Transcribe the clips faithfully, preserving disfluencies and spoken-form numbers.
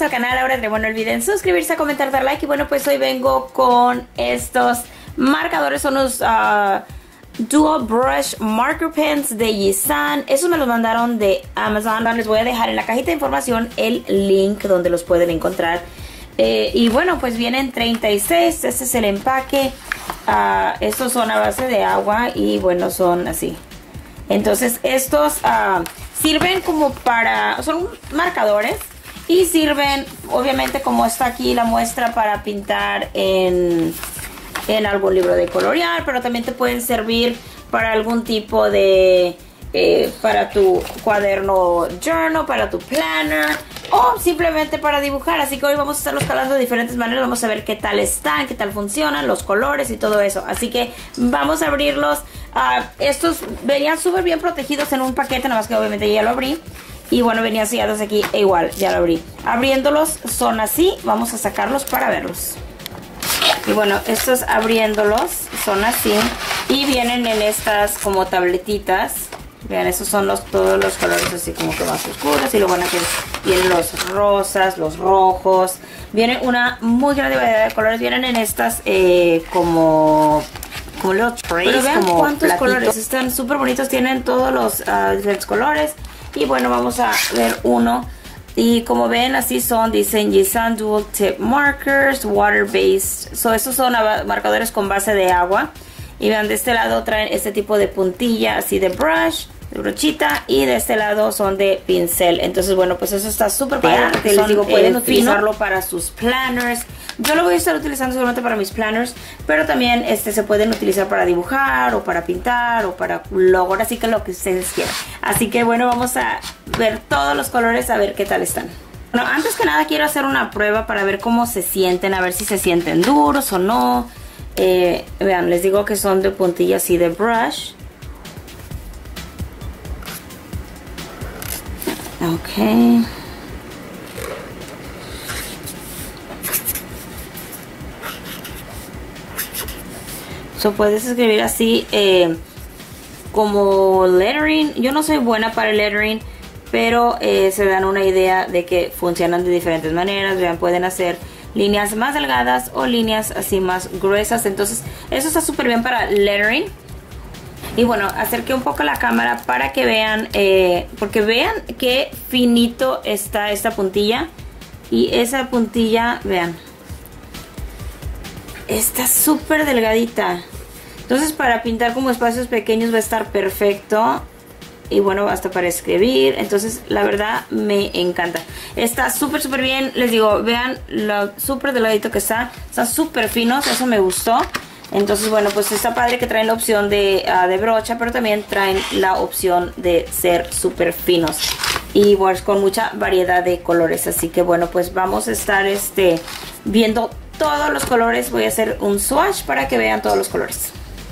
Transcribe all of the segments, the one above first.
al canal Laura Trevo. No olviden suscribirse, comentar, dar like. Y bueno, pues hoy vengo con estos marcadores. Son los uh, Dual Brush Marker Pens de Yisan. Esos me los mandaron de Amazon. Les voy a dejar en la cajita de información el link donde los pueden encontrar. Eh, y bueno, pues vienen treinta y seis. Este es el empaque. Uh, estos son a base de agua y bueno, son así. Entonces estos uh, sirven como para... son marcadores. Y sirven, obviamente, como está aquí la muestra, para pintar en, en algún libro de colorear. Pero también te pueden servir para algún tipo de... Eh, para tu cuaderno journal, para tu planner o simplemente para dibujar. Así que hoy vamos a estarlos calando de diferentes maneras. Vamos a ver qué tal están, qué tal funcionan, los colores y todo eso. Así que vamos a abrirlos. Uh, estos venían súper bien protegidos en un paquete, nada más que obviamente ya lo abrí. Y bueno, venían sellados aquí e igual, ya lo abrí. Abriéndolos son así. Vamos a sacarlos para verlos. Y bueno, estos abriéndolos son así. Y vienen en estas como tabletitas. Vean, esos son los, todos los colores así como que más oscuros. Y luego bueno, aquí vienen los rosas, los rojos. Viene una muy grande variedad de colores. Vienen en estas eh, como... como los trays. Pero vean como cuántos platitos. Colores. Están súper bonitos. Tienen todos los uh, diferentes colores. Y bueno, vamos a ver uno. Y como ven, así son. Dicen Yisan Dual Tip Markers, Water Based. So, estos son marcadores con base de agua. Y vean, de este lado traen este tipo de puntilla, así de brush, de brochita. Y de este lado son de pincel. Entonces, bueno, pues eso está súper padre. Les son, digo, pueden eh, utilizarlo fino. Para sus planners. Yo lo voy a estar utilizando seguramente para mis planners. Pero también este se pueden utilizar para dibujar, o para pintar, o para logo. Así que lo que ustedes quieran. Así que bueno, vamos a ver todos los colores, a ver qué tal están. Bueno, antes que nada quiero hacer una prueba para ver cómo se sienten. A ver si se sienten duros o no. Eh, vean, les digo que son de puntilla así de brush. Ok. So puedes escribir así eh, como lettering. Yo no soy buena para el lettering, pero eh, se dan una idea de que funcionan de diferentes maneras. Vean, pueden hacer líneas más delgadas o líneas así más gruesas. Entonces eso está súper bien para lettering. Y bueno, acerqué un poco la cámara para que vean, eh, porque vean qué finito está esta puntilla. Y esa puntilla, vean, está súper delgadita. Entonces para pintar como espacios pequeños va a estar perfecto. Y bueno, hasta para escribir. Entonces la verdad me encanta. Está súper súper bien. Les digo, vean lo súper delgadito que está. Está súper finos, eso me gustó. Entonces bueno, pues está padre que traen la opción de, uh, de brocha. Pero también traen la opción de ser súper finos. Y bueno, con mucha variedad de colores. Así que bueno, pues vamos a estar este, viendo todos los colores. Voy a hacer un swatch para que vean todos los colores.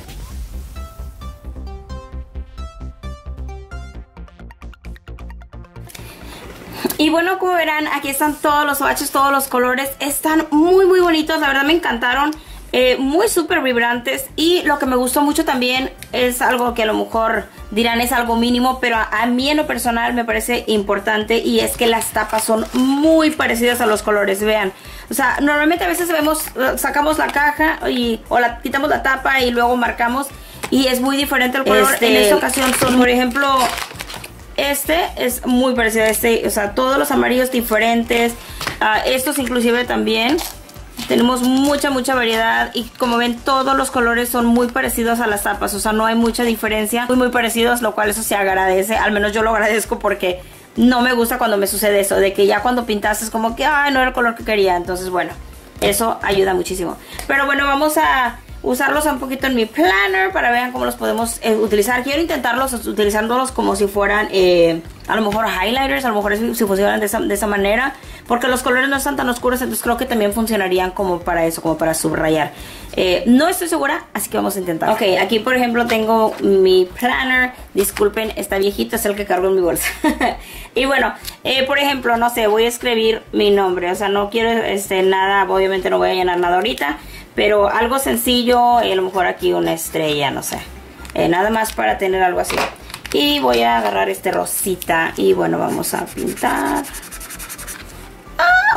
Y bueno, como verán, aquí están todos los swatches, todos los colores. Están muy muy bonitos, la verdad me encantaron. eh, Muy súper vibrantes. Y lo que me gustó mucho también es algo que a lo mejor dirán es algo mínimo, pero a, a mí en lo personal me parece importante. Y es que las tapas son muy parecidas a los colores, vean. O sea, normalmente a veces vemos, sacamos la caja y, o la, quitamos la tapa y luego marcamos. Y es muy diferente el color. Este... En esta ocasión son, por ejemplo... Este es muy parecido a este, o sea, todos los amarillos diferentes, uh, estos inclusive también. Tenemos mucha, mucha variedad y como ven todos los colores son muy parecidos a las tapas, o sea, no hay mucha diferencia, muy, muy parecidos, lo cual eso se agradece, al menos yo lo agradezco porque no me gusta cuando me sucede eso, de que ya cuando pintas es como que, ay, no era el color que quería, entonces bueno, eso ayuda muchísimo. Pero bueno, vamos a... usarlos un poquito en mi planner para ver cómo los podemos eh, utilizar. Quiero intentarlos utilizándolos como si fueran eh, a lo mejor highlighters, a lo mejor si, si funcionan de esa, de esa manera, porque los colores no están tan oscuros, entonces creo que también funcionarían como para eso, como para subrayar. eh, No estoy segura, así que vamos a intentar. Ok, aquí por ejemplo tengo mi planner. Disculpen, está viejito, es el que cargo en mi bolsa. Y bueno, eh, por ejemplo, no sé, voy a escribir mi nombre. O sea, no quiero este, nada, obviamente no voy a llenar nada ahorita, pero algo sencillo, y a lo mejor aquí una estrella, no sé. Eh, nada más para tener algo así. Y voy a agarrar este rosita y bueno, vamos a pintar. Ah,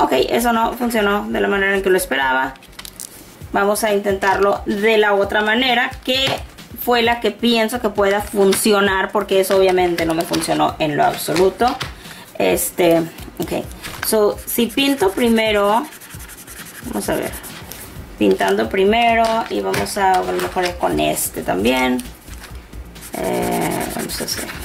Ok, eso no funcionó de la manera en que lo esperaba. Vamos a intentarlo de la otra manera, que fue la que pienso que pueda funcionar, porque eso obviamente no me funcionó en lo absoluto. Este, ok. So, si pinto primero, vamos a ver. Pintando primero y vamos a, a lo mejor con este también. Eh, vamos a hacer.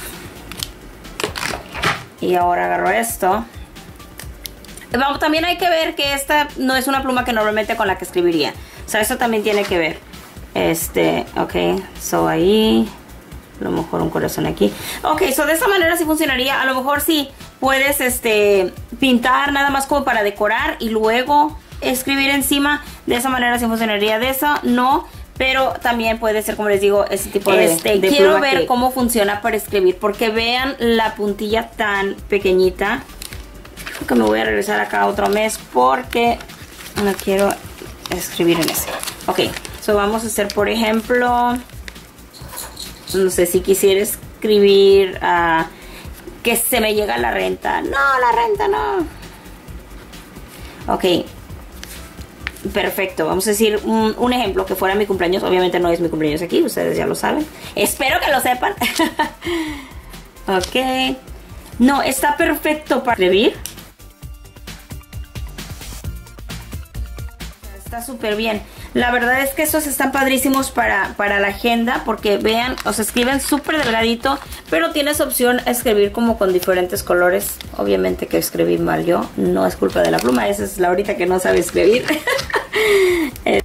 Y ahora agarro esto. Vamos, también hay que ver que esta no es una pluma que normalmente con la que escribiría. O sea, eso también tiene que ver. Este, ok, so ahí. A lo mejor un corazón aquí. Ok, so de esta manera sí funcionaría. A lo mejor sí puedes este, pintar nada más como para decorar y luego escribir encima. De esa manera sí funcionaría. De eso no. Pero también puede ser, como les digo, ese tipo de, este, de quiero ver que... cómo funciona para escribir. Porque vean la puntilla tan pequeñita. Creo que me voy a regresar acá otro mes porque no quiero escribir en ese. Ok, so vamos a hacer, por ejemplo, no sé si quisiera escribir uh, que se me llega la renta. No, la renta no. Ok. Perfecto, vamos a decir un, un ejemplo que fuera mi cumpleaños. Obviamente no es mi cumpleaños aquí, ustedes ya lo saben. Espero que lo sepan. Ok. No, está perfecto para escribir. Está súper bien. La verdad es que estos están padrísimos para, para la agenda, porque vean, o sea, escriben súper delgadito, pero tienes opción a escribir como con diferentes colores. Obviamente que escribí mal yo, no es culpa de la pluma, esa es la ahorita que no sabe escribir. eh.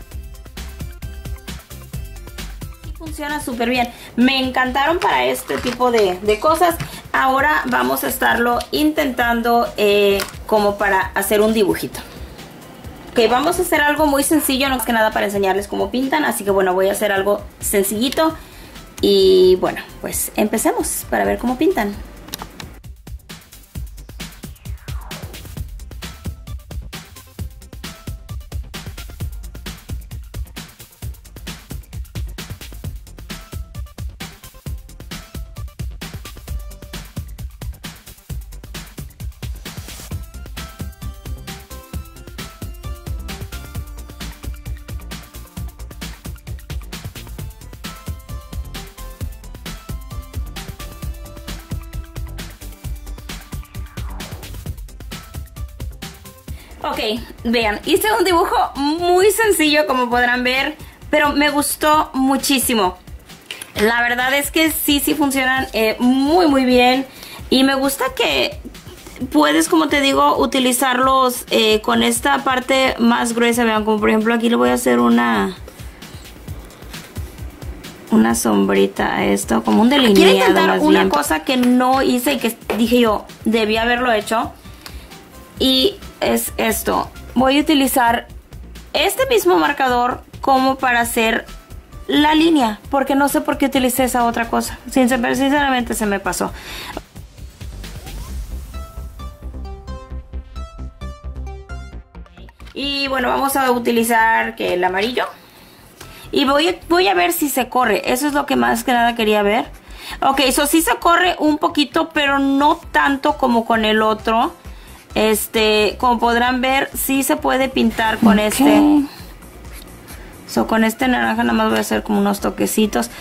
Funciona súper bien. Me encantaron para este tipo de, de cosas. Ahora vamos a estarlo intentando eh, como para hacer un dibujito. Ok, vamos a hacer algo muy sencillo, no es que nada para enseñarles cómo pintan, así que bueno, voy a hacer algo sencillito y bueno, pues empecemos para ver cómo pintan. Ok, vean, hice un dibujo muy sencillo como podrán ver, pero me gustó muchísimo. La verdad es que sí, sí funcionan eh, muy muy bien. Y me gusta que puedes, como te digo, utilizarlos eh, con esta parte más gruesa. Vean, como por ejemplo aquí le voy a hacer una... Una sombrita a esto, como un delineado. Quiero intentar una bien. cosa que no hice y que dije yo, debí haberlo hecho. Y es esto. Voy a utilizar este mismo marcador como para hacer la línea, porque no sé por qué utilicé esa otra cosa. Sinceramente se me pasó. Y bueno, vamos a utilizar que el amarillo. Y voy a, voy a ver si se corre. Eso es lo que más que nada quería ver. Ok, eso sí se corre un poquito, pero no tanto como con el otro. Este, como podrán ver, sí se puede pintar con okay. este. So, con este naranja nada más voy a hacer como unos toquecitos.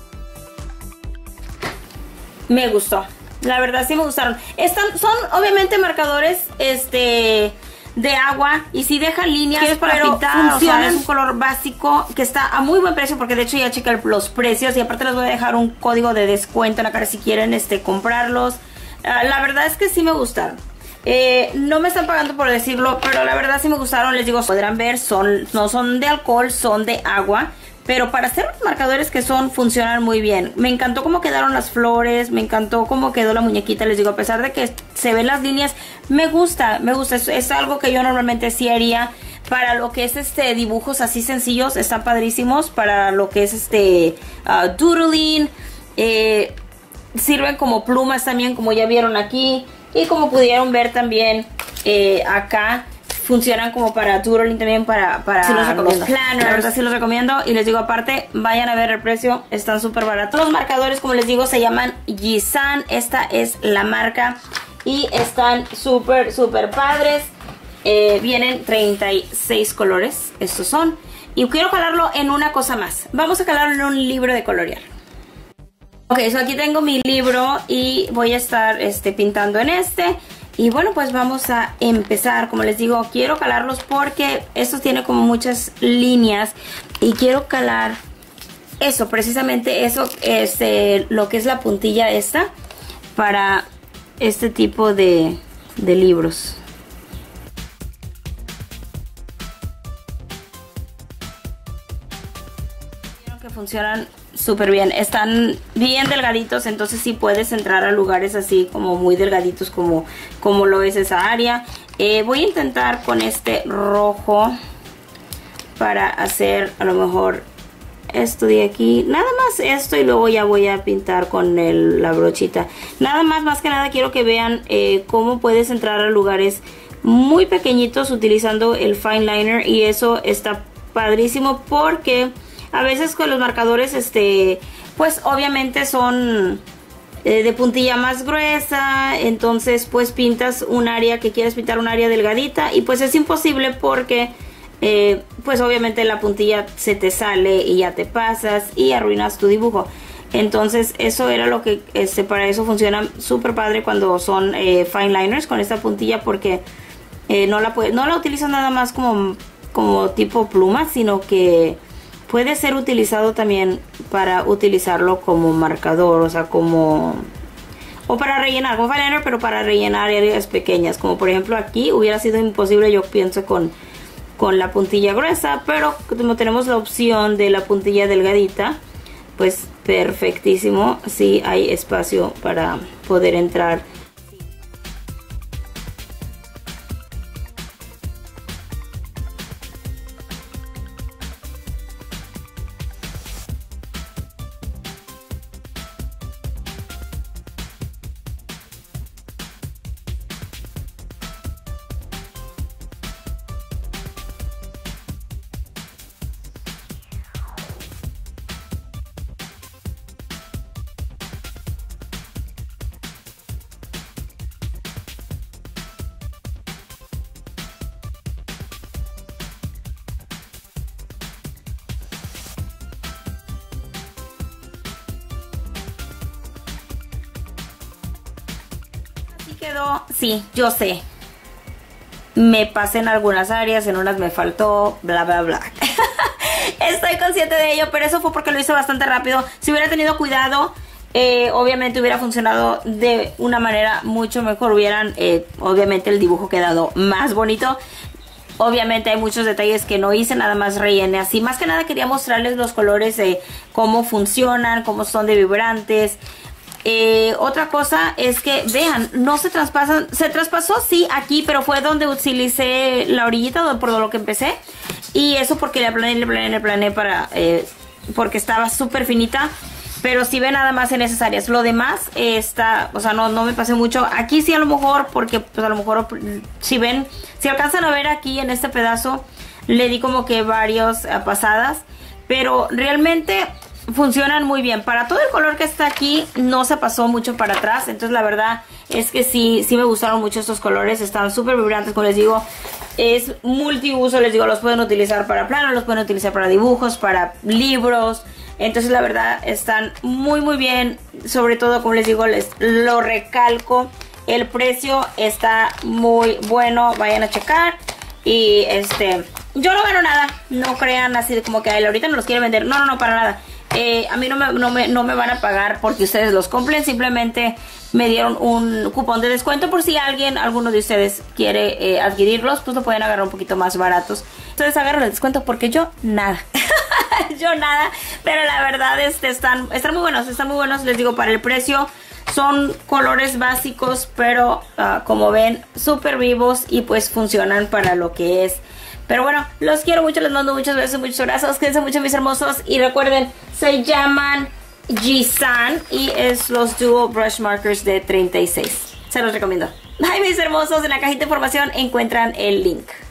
Me gustó. La verdad sí me gustaron. Están, son obviamente marcadores este de agua y sí dejan líneas para pero pintar. O sea, es un color básico que está a muy buen precio, porque de hecho ya chequé los precios y aparte les voy a dejar un código de descuento en la cara si quieren este comprarlos. Uh, la verdad es que sí me gustaron. Eh, no me están pagando por decirlo, pero la verdad sí me gustaron. Les digo, podrán ver, son, no son de alcohol, son de agua. Pero para hacer los marcadores que son, funcionan muy bien. Me encantó cómo quedaron las flores, me encantó cómo quedó la muñequita. Les digo, a pesar de que se ven las líneas, me gusta, me gusta. Es, es algo que yo normalmente sí haría. Para lo que es este dibujos así sencillos, están padrísimos. Para lo que es este uh, doodling, eh, sirven como plumas también, como ya vieron aquí. Y como pudieron ver también eh, acá, funcionan como para doodling también, para, para sí los, recomiendo. los planners. La verdad sí los recomiendo. Y les digo, aparte, vayan a ver el precio, están súper baratos. Los marcadores, como les digo, se llaman Yisan. Esta es la marca. Y están súper, súper padres. Eh, vienen treinta y seis colores, estos son. Y quiero calarlo en una cosa más. Vamos a calarlo en un libro de colorear. Ok, so aquí tengo mi libro y voy a estar este, pintando en este. Y bueno, pues vamos a empezar. Como les digo, quiero calarlos porque estos tienen como muchas líneas. Y quiero calar eso, precisamente eso, este, lo que es la puntilla esta. Para este tipo de, de libros. Que funcionan súper bien, están bien delgaditos, entonces sí puedes entrar a lugares así como muy delgaditos como, como lo es esa área. Eh, voy a intentar con este rojo para hacer a lo mejor esto de aquí, nada más esto, y luego ya voy a pintar con el, la brochita. Nada más, más que nada quiero que vean eh, cómo puedes entrar a lugares muy pequeñitos utilizando el fine liner, y eso está padrísimo porque a veces con los marcadores, este, pues obviamente son eh, de puntilla más gruesa, entonces pues pintas un área que quieres pintar, un área delgadita, y pues es imposible porque eh, pues obviamente la puntilla se te sale y ya te pasas y arruinas tu dibujo. Entonces eso era lo que, este, para eso funciona súper padre cuando son eh, fine liners con esta puntilla, porque eh, no la puedes, no la utilizas nada más como, como tipo pluma, sino que puede ser utilizado también para utilizarlo como marcador, o sea, como... o para rellenar, como fine liner, pero para rellenar áreas pequeñas. Como por ejemplo aquí hubiera sido imposible, yo pienso, con, con la puntilla gruesa. Pero como tenemos la opción de la puntilla delgadita, pues perfectísimo. Sí hay espacio para poder entrar. Quedó, sí, yo sé, me pasé en algunas áreas, en unas me faltó, bla bla bla. Estoy consciente de ello, pero eso fue porque lo hice bastante rápido. Si hubiera tenido cuidado, eh, obviamente hubiera funcionado de una manera mucho mejor. Hubieran, eh, obviamente el dibujo quedado más bonito. Obviamente hay muchos detalles que no hice, nada más rellené así. Más que nada quería mostrarles los colores, de cómo funcionan, cómo son de vibrantes. Eh, otra cosa es que vean, no se traspasan, se traspasó sí aquí, pero fue donde utilicé la orillita por lo que empecé, y eso porque le planeé, le planeé, le planeé para, eh, porque estaba súper finita. Pero si ven nada más en esas áreas, lo demás eh, está, o sea, no, no me pasé mucho. Aquí sí a lo mejor, porque pues a lo mejor si ven, si alcanzan a ver aquí en este pedazo, le di como que varios uh, pasadas, pero realmente funcionan muy bien. Para todo el color que está aquí no se pasó mucho para atrás. Entonces la verdad es que sí, sí me gustaron mucho estos colores. Están súper vibrantes, como les digo. Es multiuso, les digo, los pueden utilizar para planos, los pueden utilizar para dibujos, para libros. Entonces la verdad están muy muy bien. Sobre todo, como les digo, les lo recalco, el precio está muy bueno. Vayan a checar. Y este, yo no gano nada. No crean así de como que ay, ahorita no los quiere vender. No, no, no, para nada. Eh, a mí no me, no, me, no me van a pagar porque ustedes los compren. Simplemente me dieron un cupón de descuento por si alguien, alguno de ustedes quiere eh, adquirirlos, pues lo pueden agarrar un poquito más baratos. Ustedes agarran el descuento porque yo nada. Yo nada. Pero la verdad este, están, están muy buenos, están muy buenos. Les digo, para el precio son colores básicos, pero uh, como ven, súper vivos y pues funcionan para lo que es. Pero bueno, los quiero mucho, les mando muchos besos, muchos abrazos, cuídense mucho mis hermosos. Y recuerden, se llaman Jisan y es los Duo Brush Markers de treinta y seis. Se los recomiendo. Ay, mis hermosos, en la cajita de información encuentran el link.